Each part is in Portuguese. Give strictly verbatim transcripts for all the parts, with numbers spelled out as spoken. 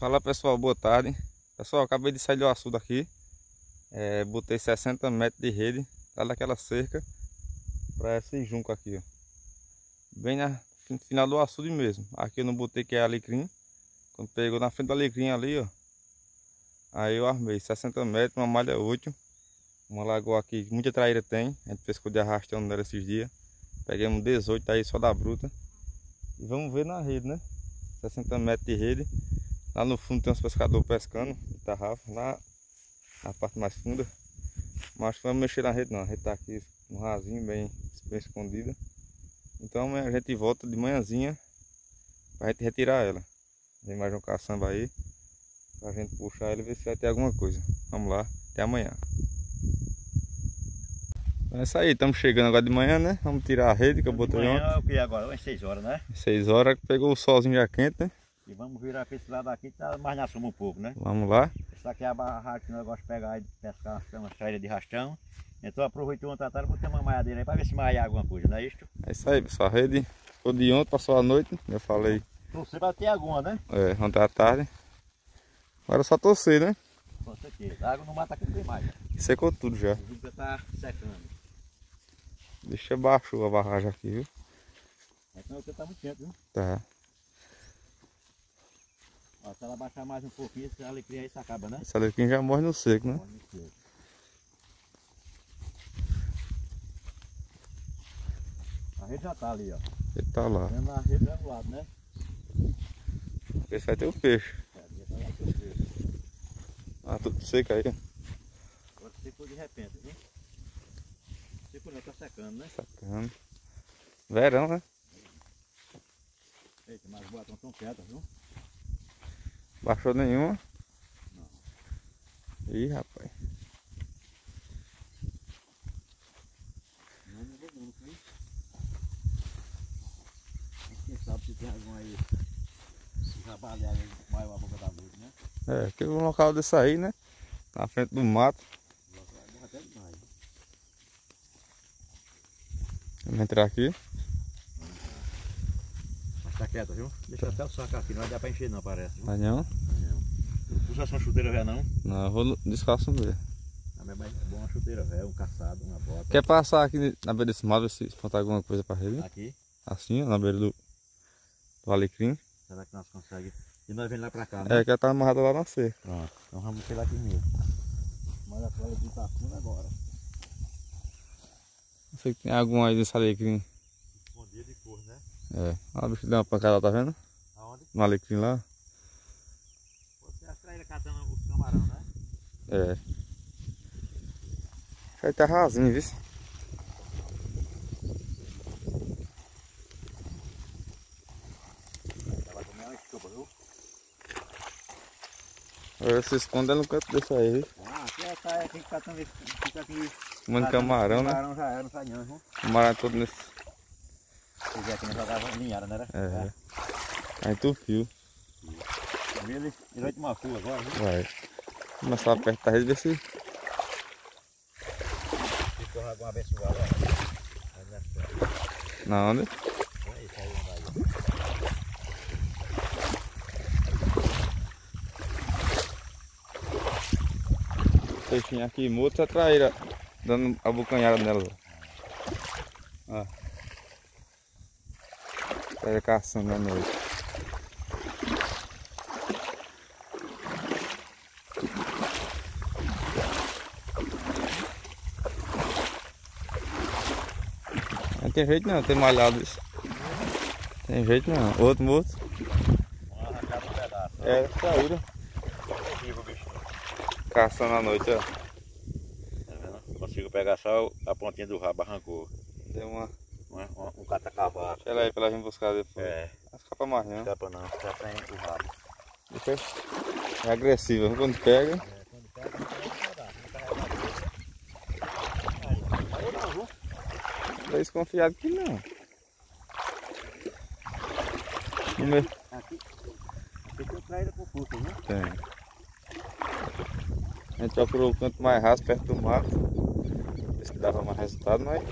Fala pessoal, boa tarde. Pessoal, acabei de sair do açude aqui. É, botei sessenta metros de rede lá daquela cerca para esse junco aqui, ó. Bem na final do açude mesmo. Aqui eu não botei, que é alecrim. Quando pegou na frente do alecrim ali, ó, aí eu armei sessenta metros, uma malha oito. Uma lagoa aqui, muita traíra tem. A gente pescou de arrastão nela esses dias. Peguei um dezoito aí só da bruta. E vamos ver na rede, né? sessenta metros de rede. Lá no fundo tem uns pescadores pescando de tarrafa, lá na parte mais funda. Mas vamos mexer na rede não, a rede tá aqui no rasinho, bem, bem escondida. Então a gente volta de manhãzinha pra gente retirar ela. Tem mais um caçamba aí pra gente puxar ele e ver se vai ter alguma coisa. Vamos lá, até amanhã. Então é isso aí, estamos chegando agora de manhã, né? Vamos tirar a rede que eu botei ontem. Amanhã é o que agora? Umas seis horas, né? seis horas, pegou o solzinho já quente, né? E vamos virar para esse lado aqui, tá mais na sombra um pouco, né? Vamos lá. Essa aqui é a barraca que nós gostamos de pegar e pescar umas saídas de rastão. Então aproveitou ontem à tarde, botei uma maiadeira aí para ver se maia alguma coisa, não é isso? É isso aí, pessoal. A rede ficou de ontem, passou a noite, eu falei. Você vai ter alguma, né? É, ontem à tarde. Agora é só torcer, né? Com certeza. A água não mata aqui, não tem mais. Secou tudo já. O já tá secando. Deixa baixo a barragem aqui, viu? Então o tá muito quente, viu? Tá. Ó, se ela baixar mais um pouquinho, esse alecrim aí se acaba, né? Esse alecrim já morre no seco, né? Morre no seco. A rede já tá ali, ó. Ele tá lá. Vendo na rede do lado, né? Vê se vai ter o peixe. É, já tá lá que eu vejo. Ah, tudo seco aí. Agora secou de repente, viu? Secou não, tá secando, né? Sacando. Verão, né? Eita, mas as boas estão tão quietas, viu? Baixou nenhuma. Não. Ih, rapaz. Não, não vou não, foi? Quem sabe se tem algum aí trabalhar maior a boca da luz, né? É, aqui é um local desse aí, né? Na frente do mato. Vai até demais. Vamos entrar aqui. Mas tá quieto, viu? Deixa até o saco aqui, não vai dar pra encher não, parece. Viu? Mas não? Não. Puxa só uma chuteira velha não? Não, eu vou descalço mesmo. Também é bom uma chuteira velha, um caçado, uma bota. Quer passar aqui na beira desse mato, ver se faltar alguma coisa pra rede? Aqui. Assim, ó, na beira do, do alecrim. Será que nós conseguimos? E nós vem lá pra cá, né? É, que ela tá amarrada lá na cerca. Pronto. Então vamos pegar aqui mesmo. Mas a cola aqui tá fundo agora. Não sei se tem algum aí desse alecrim. Escondido de cor, né? É. Olha o bicho deu uma pancada, tá vendo? Aonde? No alecrim lá. Você acha que ele catando os camarão, né? É. Aí tá rasinho, viu? Ela comer uma estupa, viu? Agora se esconde no canto desse aí, viu? Ah, aqui é tá, aqui catando esse. Fica aqui. Comendo camarão, né? Camarão já é, não sai não, viu? Camarão todo nesse. Se quiser aqui, nós jogava linhada, né? É. Aí tu fio. Ele, ele vai tomar fuga agora, viu? Vai. Começar a apertar a rede, ver se. Ficou alguma abençoada, ó. Na onda. Aí, saiu uma aí. Peixinho aqui, morto, a traíra. Dando a bocanhada nela. Ó. Traíra caçando à noite. Não tem jeito não, tem malhado isso. Tem jeito não. Outro morto. Vamos arrancar um pedaço. É, traíra. Vivo o bichinho. Caçando à noite, ó. Tá vendo? Consigo pegar só a pontinha do rabo, arrancou. Tem uma. Uma, uma, um catacavaco. Deixa ela aí pra ela vir buscar depois. É. Não escapa mais não. Escapa não, escapa o rabo. Deixa. É agressiva, viu? Quando pega. É, quando pega, não pega um pedaço, não carrega a Aí, aí não, viu? Não tá desconfiado que não. No meu... Aqui, aqui tem traíra com fruta, viu? Tem. A gente procurou o canto mais raso, perto do mato. Ver se dava mais resultado, mas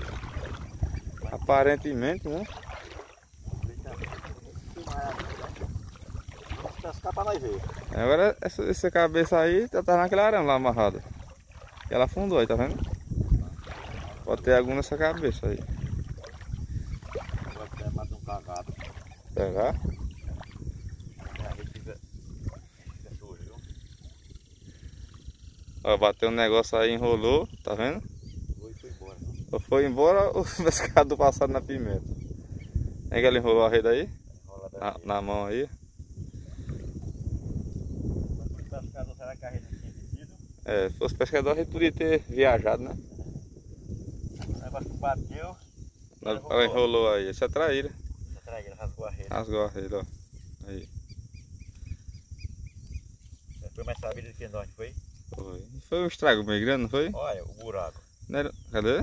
aparentemente, né? pescar pra nós ver. Agora essa, essa cabeça aí tá, tá naquele arame lá amarrada. E ela afundou aí, tá vendo? Pode ter algum nessa cabeça aí. Agora até mata um cagado. Pegar? É, aí fica, fica sujo, viu? Ó, bateu um negócio aí, enrolou, tá vendo? Foi e foi embora, viu? Foi embora o pescado passado na pimenta. É que ele enrolou a rede aí? Enrola da Na, rede. na mão aí. Mas se fosse pescador, será que a rede não tinha descido? É, se fosse pescador a gente podia ter viajado, né? O negócio que bateu. Ela, ela enrolou aí, essa é traíra. Essa traíra rasgou a rede. Rasgou a rede, ó. Aí. Foi mais sabido do que nós, foi? Foi. Foi um estrago meio grande, não foi? Olha o buraco. Não era... Cadê?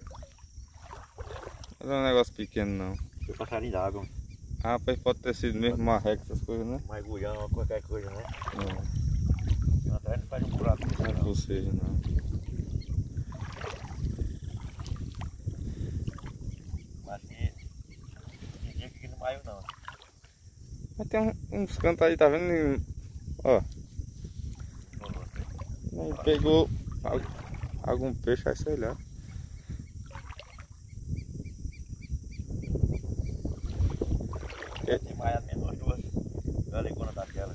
Não era um negócio pequeno, não. Foi passarinho d'água. Ah, pois pode ter sido mesmo marreco, essas coisas, né? Mais gulhão, qualquer coisa, né? Não, Atrás não faz um buraco. não é possível, não. Mas que tem dia que aqui não maiu não. Mas tem um- uns cantos aí, tá vendo? Ó, nem pegou al- algum peixe, aí sei lá. Tem maiado menos as duas galegonas daquela.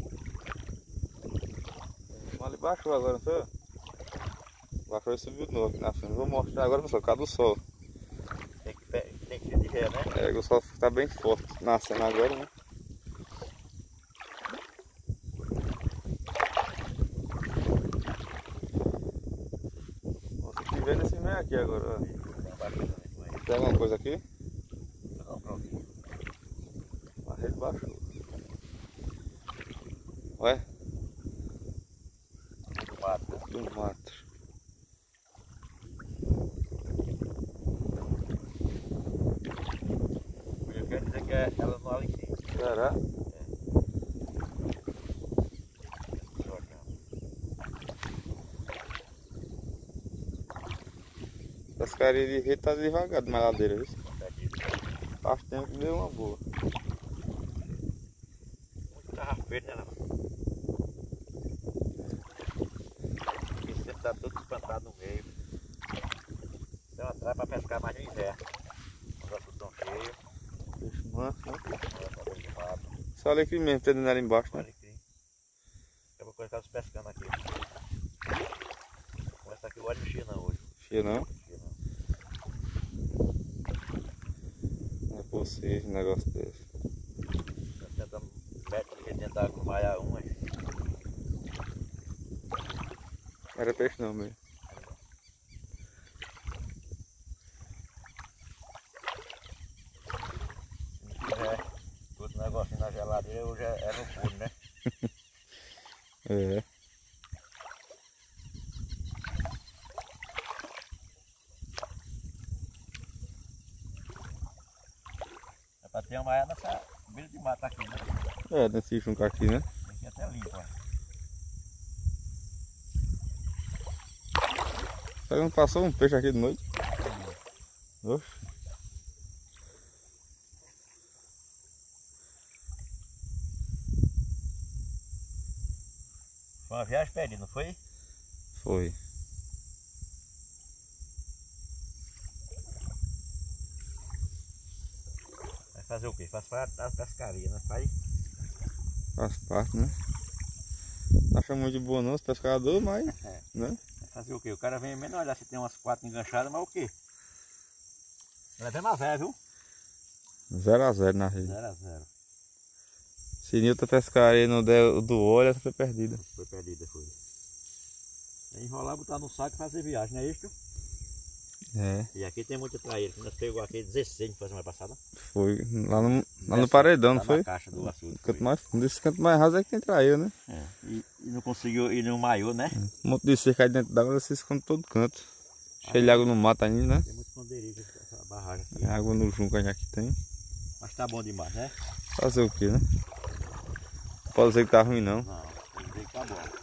Ali baixou agora, não foi? Baixou e subiu de novo aqui na frente. Vou mostrar agora, pessoal, por causa do sol. Tem que, pe- tem que ser de ré, né? É, o sol tá bem forte, nascendo agora, né? Você que vê nesse meio aqui agora, ó. Tem abaixo também com ele. Tem alguma coisa aqui? Não, pronto. A rede baixou. Ué? Do mato, né? Do mato. Eu quero dizer que é- ela não ali em cima. Será? Sorte, não. Pescaria de rede tá devagar de maladeira, viu? Perdido. Faz tempo que deu uma boa. Muito carrafeiro, né? Porque sempre tá todo espantado no meio. Então atrai pra pescar mais no inverno. Os açudes estão cheios. Peixe manso, né? Ela tá dentro do mato. Só olha aqui mesmo, tendo ali embaixo, né? Olha aqui. Eu vou colocar os pescando aqui. Vou começar aqui o óleo não chia não hoje. Cheio não? Não chia não. Não é possível um negócio desse. Nós tentamos meter ele dentro da água, malhar um, mas Não era peixe não mesmo. se não tiver todo negocinho na geladeira, hoje é, é no forno, né? É. É pra ter uma malhar nessa beira de mata aqui, né? É, nesse junco aqui, né? Aqui até limpo, ó. Será que não passou um peixe aqui de noite? Oxe. Foi uma viagem perdida, não foi? Foi. Vai fazer o quê? Faz parte da pescaria, né? Faz. Faz parte, né? Não acha muito boa não os pescadores, mas... É. Né? Vai fazer o quê? O cara vem mesmo olhar se tem umas quatro enganchadas, mas o quê? Ela é bem mais velha, viu? zero a zero na rede. Zero a zero. Se Nilton pescaria não der o do olho, essa foi perdida. Foi perdida, foi. É enrolar, botar no saco e fazer viagem, não é isso? É, E aqui tem muita traíra, que nós pegou aqui dezesseis foi semana passada. foi. Lá no, lá no paredão, não Tá foi? na caixa do açude. Canto foi. mais fundo. Esse canto mais raso é que tem traíra, né? É. E, e não conseguiu, e não maiou, né? Um monte de cerca aí dentro d'água, você esconde todo canto. Cheio de água no mato ainda, né? Tem muito esconderijo essa barragem aqui. É água no junco ainda que tem. Mas tá bom demais, né? Fazer o que, né? Não pode dizer que tá ruim não. Não, tem que dizer que tá bom.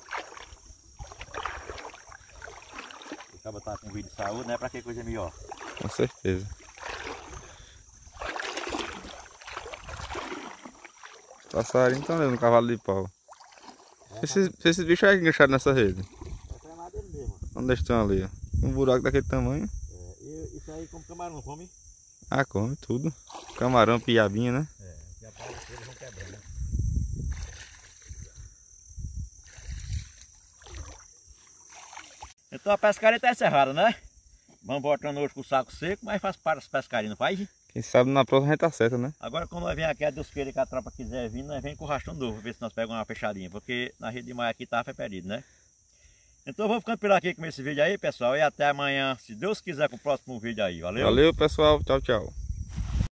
O cara tá com vídeo de saúde, né? Pra que coisa melhor? Com certeza. Passarinho estão levando cavalo de pau. É, esses, esses bichos aí enganchados nessa rede. Essa é nada dele mesmo. Onde eles estão ali, ó. Um buraco daquele tamanho. É, e isso aí como camarão come? Ah, come tudo. Camarão, piabinha, né? É, e a pau eles vão quebrando. Então a pescaria está encerrada, né? Vamos voltando hoje com o saco seco, mas faz parte das pescarias, não faz? Quem sabe na próxima a gente acerta, né? Agora quando nós vem aqui, a Deus queira que a tropa quiser vir, nós vem com o rastão novo, ver se nós pegamos uma fechadinha, porque na rede de maio aqui tava perdido, né? Então vamos ficando por aqui com esse vídeo aí, pessoal, e até amanhã, se Deus quiser, com o próximo vídeo aí, valeu? Valeu, pessoal, tchau, tchau.